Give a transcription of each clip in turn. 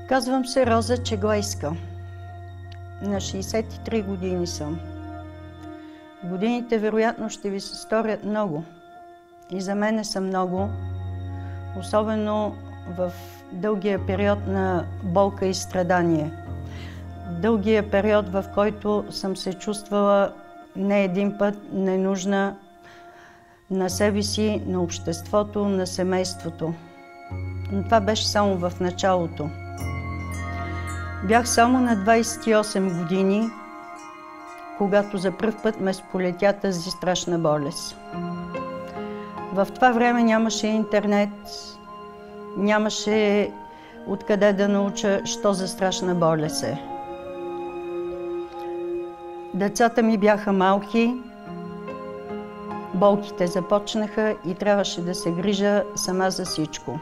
Казвам се Роза Чеглейска. На 63 години съм. Годините вероятно ще ви се сторят много. И за мене са много, особено в дългия период на болка и страдание. Дългия период, в който съм се чувствала не един път ненужна на себе си, на обществото, на семейството. Но това беше само в началото. Бях само на 28 години, когато за пръв път ме сполетя тази страшна болест. В това време нямаше интернет, нямаше откъде да науча, що за страшна болест е. Децата ми бяха малки, болките започнаха и трябваше да се грижа сама за всичко.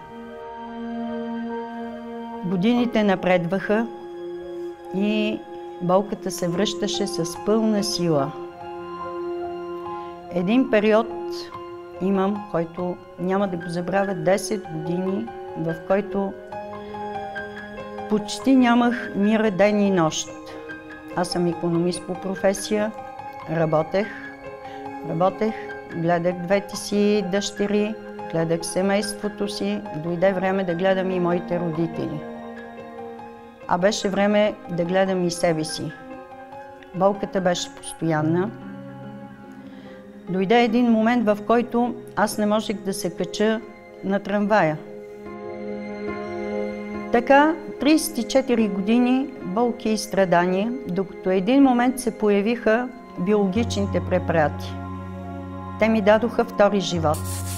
Годините напредваха и болката се връщаше с пълна сила. Един период имам, който няма да го забравя, 10 години, в който почти нямах мира ден и нощ. Аз съм икономист по професия, работех, гледах двете си дъщери, гледах семейството си, дойде време да гледам и моите родители. А беше време да гледам и себе си. Болката беше постоянна. Дойде един момент, в който аз не можех да се кача на трамвая. Така, 34 години болки и страдания, докато един момент се появиха биологичните препарати. Те ми дадоха втори живот.